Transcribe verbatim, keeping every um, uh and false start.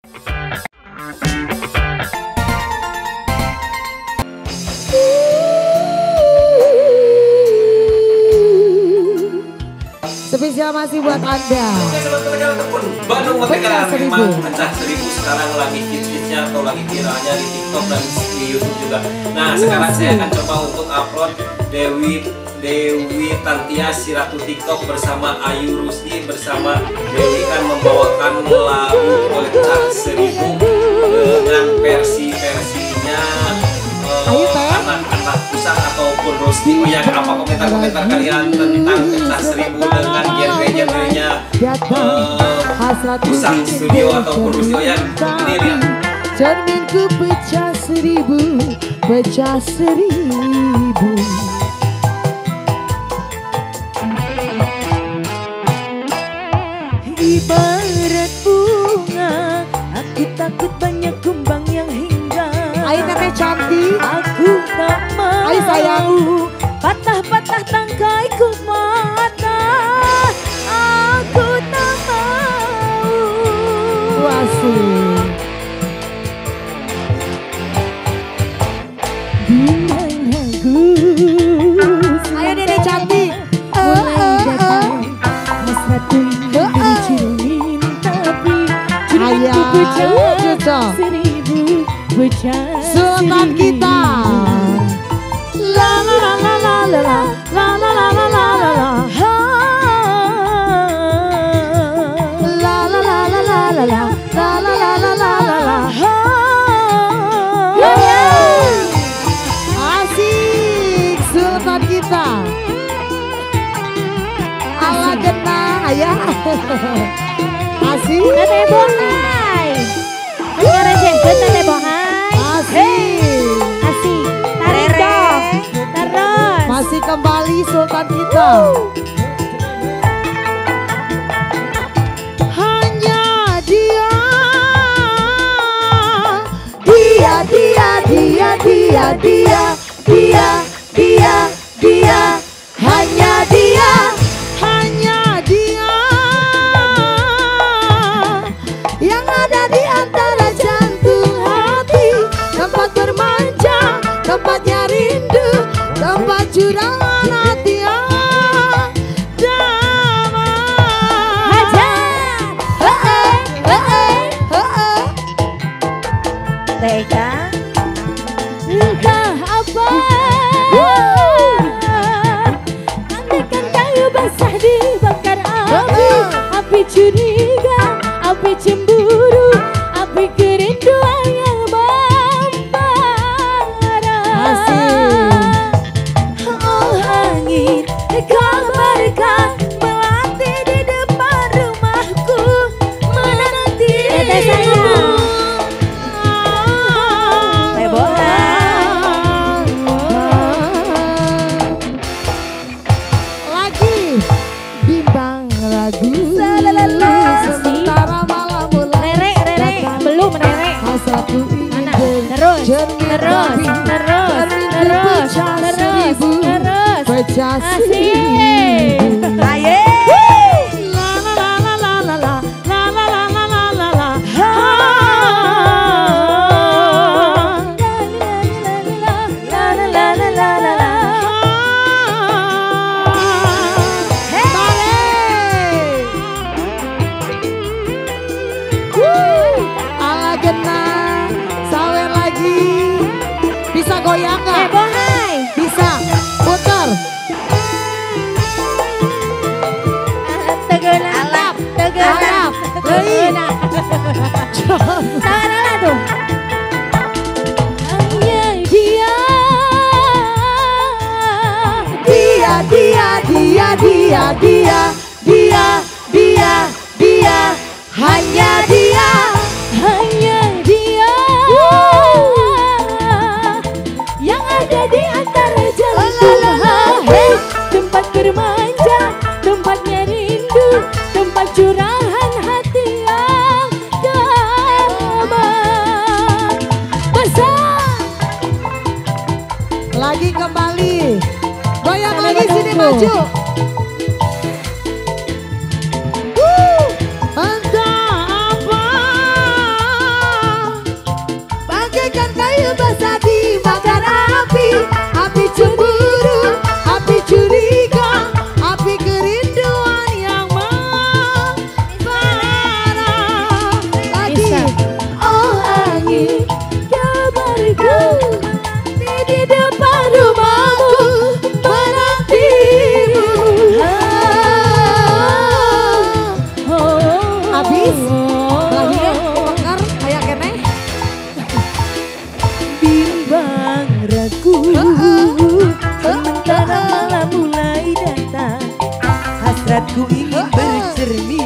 Spesial masih buat Anda. Oke sobat-sobat ataupun Bandung Merdeka memang pecah seribu sekarang lagi hits-hitsnya atau lagi viralnya di TikTok dan di YouTube juga. Nah sekarang saya akan coba untuk upload Dewi Dewi Tantia si Ratu TikTok bersama Ayu Rusdi bersama Dewi kan membawakan lagu pecah seribu dengan versi-versinya anak-anak pusat ataupun Rusdi. Yang apa komentar-komentar kalian tentang pecah seribu dengan genre-genrenya uh, pusat studio ataupun Rusdi yang ini lihat. Cerminku pecah seribu, pecah seribu. Ibarat bunga, aku takut banyak kumbang yang hingga. Ayo nenek cantik, aku tak mau. Ayo sayang, patah-patah tangkai ku mata. Aku tak mau. Wasih. Bila lagu. Ayo nenek cantik. Mulai datang hasratku ingin dicilin, tapi cerminku pecah seribu, pecah Sultan kita. La la la la la la la la la la la la la la ha la la la la la la la la la la la la la la ha. Asik Sultan kita. Ala genang ayah. Asik. Teteh bohai. Sekarang jemput teteh bohai. Asik. Asik. Tarik dong. Terus. Masih kembali Sultan kita. Hanya dia. Dia, dia, dia, dia, dia, dia, dia, dia, hanya dia, Hanya dia yang ada di antara jantung hati, tempat bermanja, tempatnya rindu, tempat curahan hati yang damai. hajar, hei, hei, Heeh. tega, entah apa. Andaikan kayu basah dibakar api, api curiga, api cemburu, api kerinduan yang membara. Oh angin, kabarkan melati di depan rumahku, menanti. Teh bola. Lagi bimbang lagu Salalala. sementara malam mulai Rere, rere, datang. belum rere. Hasratku ingin Mana? Terus, jernih terus, tapi terus, cerminku terus, pecah terus, seribu, terus. pecah Asik. seribu. Aye. La la la la la la la la la la la la la la. La la la la la la la. Ala genang, sawer lagi. Bisa goyang Eh nggak? bohai. Bisa. Putar. Tegena. Alap. Tegena. Alap. Tegena. Tangan tuh. Hanya dia. Dia, dia, dia, dia, dia, dia, dia, dia, hanya dia. Hanya dia yang ada di antara jalan hati, tempat bermanja, tempatnya rindu, tempat curahan hati yang damai. Besar. Lagi kembali. Goyang lagi sini maju. Wuh, entah apa Ku ingin bercermin